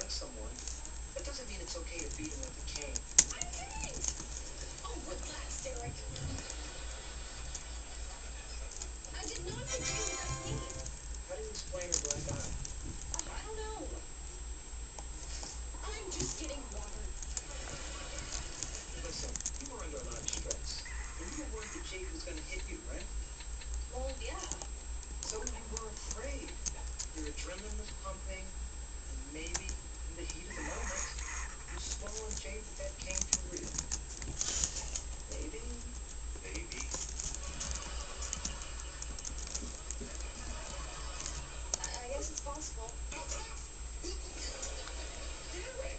like someone, that doesn't mean it's okay to beat him with a cane. I didn't! Oh, relax, Derek. I did not hit you with that cane. How do you explain her black eye? I don't know. I'm just getting watered. Listen, you were under a lot of stress. And you were worried that Jake was going to hit you, right? Well, yeah. So you were afraid. Your adrenaline was pumping, and maybe in the heat of the moment, you swung on Jake with that cane for real. Maybe. Maybe. I guess it's possible. Derek!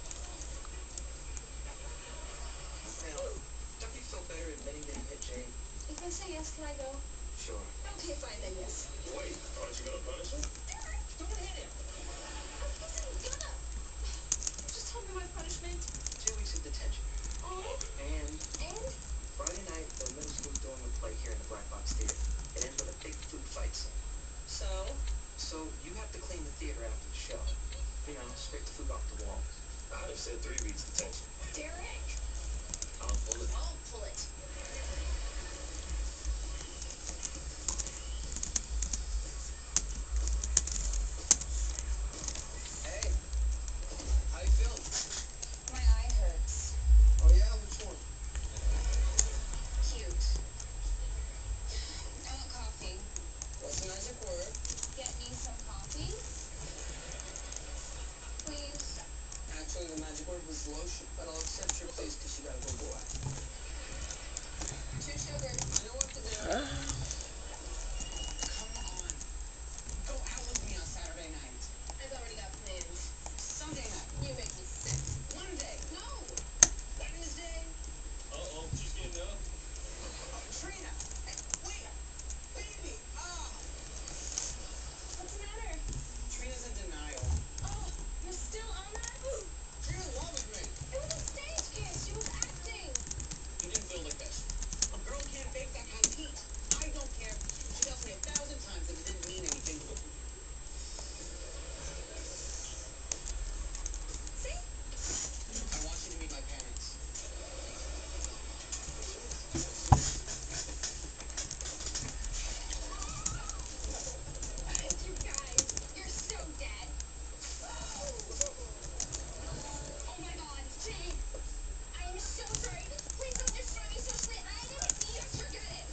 Now, don't you feel better admitting that you hit Jake? If I say yes, can I go? Sure. Okay, fine then, yes. Wait, aren't you gonna punish him? Derek! Don't hit him! I wasn't gonna. Just tell me my punishment. 2 weeks of detention. Oh. And And? Friday night, the middle school's doing a play here in the Black Box Theater. It ends with a big food fight scene. So? So you have to clean the theater after the show. You know, scrape the food off the walls. I'd have said 3 weeks detention. Derek! I'll pull it. I'll pull it. Hey, how you feeling? My eye hurts. Oh yeah, which one? Cute. I want coffee. What's the magic word? Get me some coffee? Please. Actually, the magic word was lotion, but I'll accept your please because you gotta go boy. 2 sugars. I know what to do. Come on. Go out with me on Saturday night. I've already got plans. Sunday night. You make me sick. Monday. No! Wednesday. Uh-oh, she's getting up. Trina. Hey, wait. Baby. Ah. What's the matter? Trina's in denial. Oh, you're still on that? Trina in love with me. It was a stage kiss. She was acting. You didn't feel like that. A girl can't fake that kind of heat. I don't care. She tells me 1,000 times that it didn't mean anything. See? I want you to meet my parents. You guys, you're so dead. Oh my god, Jake. I am so sorry. Please don't destroy me socially. I didn't mean to forget it.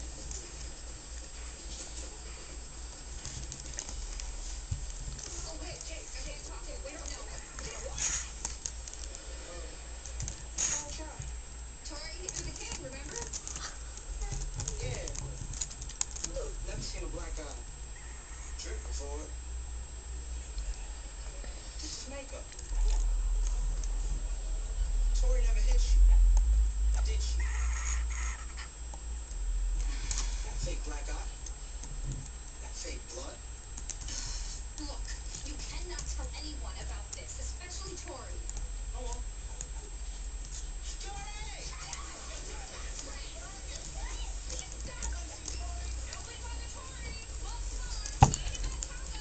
Oh wait, Jake, I can't talk to you. We don't know. Oh, God. Tori hit me with a cane, remember? Yeah. Never seen a black eye. Trick before. This is makeup. Tori never hit you. Did she? That fake black eye? That fake blood? Look, you cannot tell anyone about this, especially Tori. Oh, well. Tori! Nobody bother Tori. Well, come on. Eat that taco.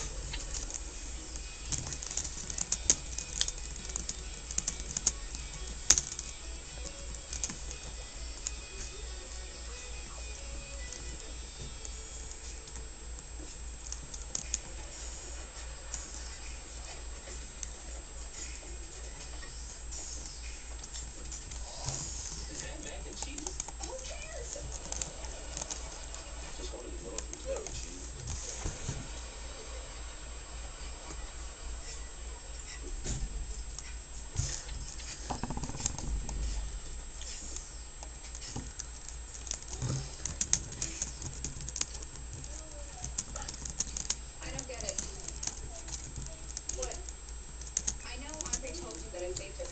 Is that mac and cheese? Who cares? Just wanted to know if it was mac and cheese. I don't get it. What? I know Andre told you that I saved his